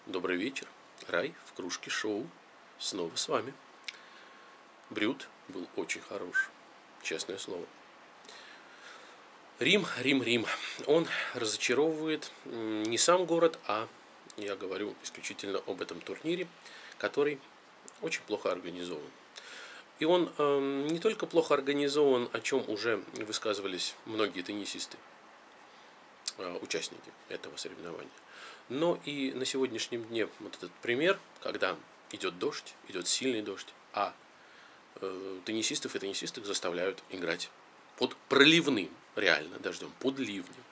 Добрый вечер. Рай в кружке шоу. Снова с вами. Брют был очень хорош. Честное слово. Рим, Рим, Рим. Он разочаровывает не сам город, а я говорю исключительно об этом турнире, который очень плохо организован. И он не только плохо организован, о чем уже высказывались многие теннисисты, участники этого соревнования, но и на сегодняшнем дне вот этот пример, когда идет дождь, идет сильный дождь, а теннисистов и теннисисток заставляют играть под проливным, реально дождем, под ливнем.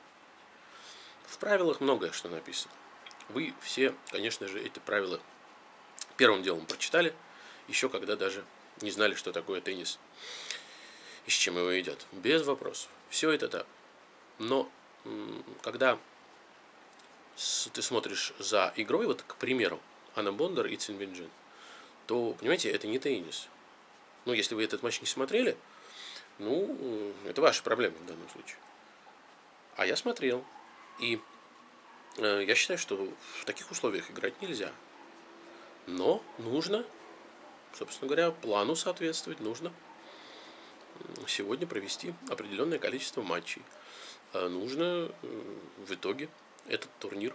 В правилах многое что написано. Вы все, конечно же, эти правила первым делом прочитали, еще когда даже не знали, что такое теннис и с чем его едят. Без вопросов. Все это так. Но когда ты смотришь за игрой, вот, к примеру, Анна Бондар и Цин Бинджин, то, понимаете, это не теннис. Ну, если вы этот матч не смотрели, ну, это ваши проблемы в данном случае. А я смотрел. И я считаю, что в таких условиях играть нельзя. Но нужно, собственно говоря, плану соответствовать. Нужно сегодня провести определенное количество матчей. Нужно в итоге этот турнир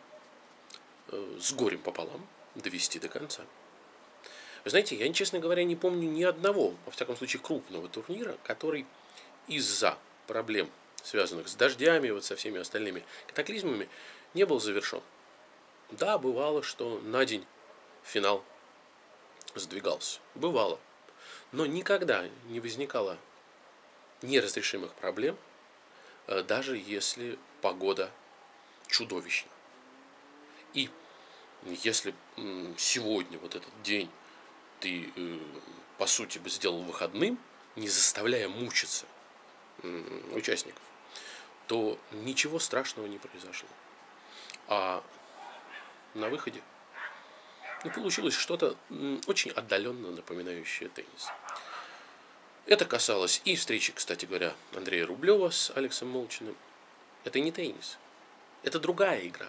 с горем пополам довести до конца. Вы знаете, я, честно говоря, не помню ни одного, во всяком случае, крупного турнира, который из-за проблем, связанных с дождями, вот со всеми остальными катаклизмами, не был завершен. Да, бывало, что на день финал сдвигался. Бывало. Но никогда не возникало неразрешимых проблем, даже если погода чудовищна. И если сегодня, вот этот день, ты, по сути, бы сделал выходным, не заставляя мучиться участников, то ничего страшного не произошло. А на выходе получилось что-то очень отдаленно напоминающее теннис. Это касалось и встречи, кстати говоря, Андрея Рублева с Алексом Молчиным. Это не теннис. Это другая игра.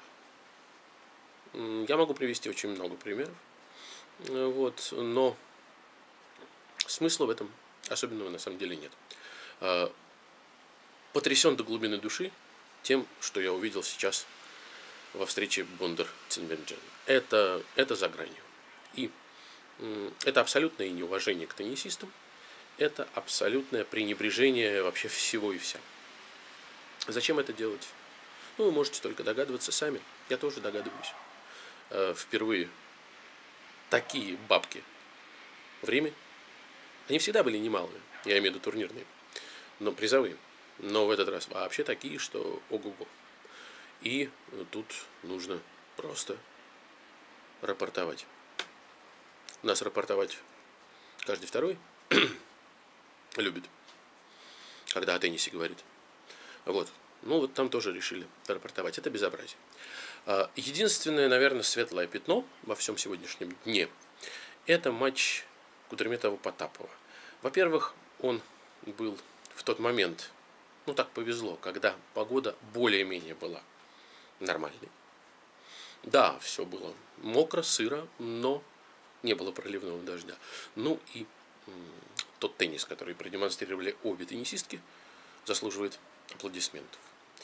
Я могу привести очень много примеров. Вот, но смысла в этом особенного на самом деле нет. Потрясен до глубины души тем, что я увидел сейчас во встрече Бондар-Цин Бинджин. Это за гранью. И это абсолютное неуважение к теннисистам. Это абсолютное пренебрежение вообще всего и вся. Зачем это делать? Ну, вы можете только догадываться сами. Я тоже догадываюсь. Впервые такие бабки в Риме. Они всегда были немалые, я имею в виду турнирные, но призовые. Но в этот раз вообще такие, что ого-го. И тут нужно просто рапортовать. У нас рапортовать каждый второй любит, когда о теннисе говорит. Вот. Ну, вот там тоже решили рапортовать. Это безобразие. Единственное, наверное, светлое пятно во всем сегодняшнем дне – это матч Кудерметова-Потапова. Во-первых, он был в тот момент, ну так повезло, когда погода более-менее была нормальной. Да, все было мокро, сыро, но не было проливного дождя. Ну и тот теннис, который продемонстрировали обе теннисистки, заслуживает аплодисментов.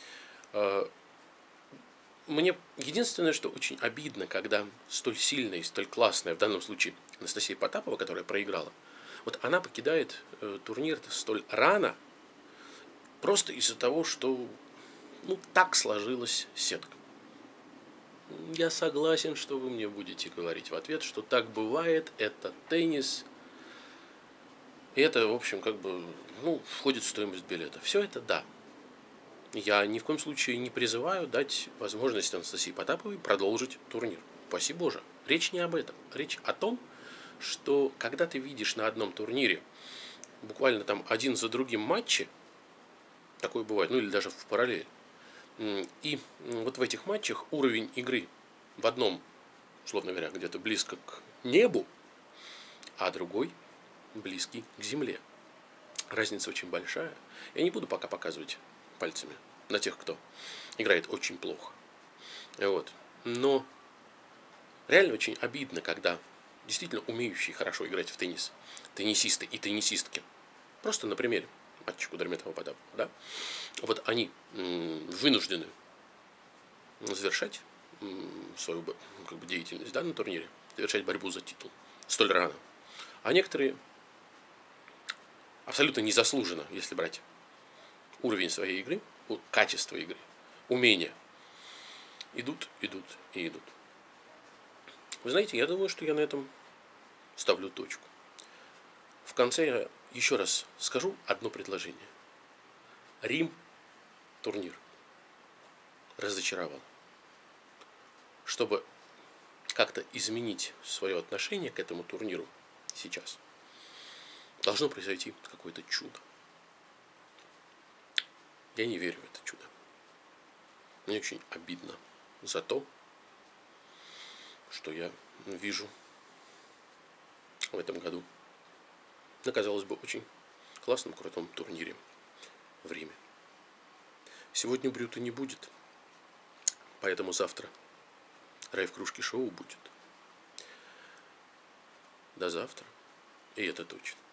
Мне единственное, что очень обидно, когда столь сильная и столь классная, в данном случае Анастасия Потапова, которая проиграла, вот она покидает турнир столь рано, просто из-за того, что так сложилась сетка. Я согласен, что вы мне будете говорить в ответ, что так бывает, это теннис. И это, в общем, входит в стоимость билета. Все это да. Я ни в коем случае не призываю дать возможность Анастасии Потаповой продолжить турнир. Упаси Боже. Речь не об этом. Речь о том, что когда ты видишь на одном турнире буквально там один за другим матчи, такое бывает, или даже в параллель, и вот в этих матчах уровень игры в одном, условно говоря, где-то близко к небу, а другой близкий к земле. Разница очень большая. Я не буду пока показывать пальцами на тех, кто играет очень плохо. Вот. Но реально очень обидно, когда действительно умеющие хорошо играть в теннис теннисисты и теннисистки, просто на примере матча Кудерметова-Потапова, да, вот они вынуждены завершать свою как бы, деятельность, да, на турнире, завершать борьбу за титул столь рано. А некоторые абсолютно незаслуженно, если брать уровень своей игры, качество игры, умения, идут. Вы знаете, я думаю, что я на этом ставлю точку. В конце я еще раз скажу одно предложение. Рим турнир разочаровал. Чтобы как-то изменить свое отношение к этому турниру сейчас, должно произойти какое-то чудо. Я не верю в это чудо. Мне очень обидно за то, что я вижу в этом году на, казалось бы, очень классном, крутом турнире в Риме. Сегодня Брюта не будет, поэтому завтра Рай в кружке шоу будет. До завтра, и это точно.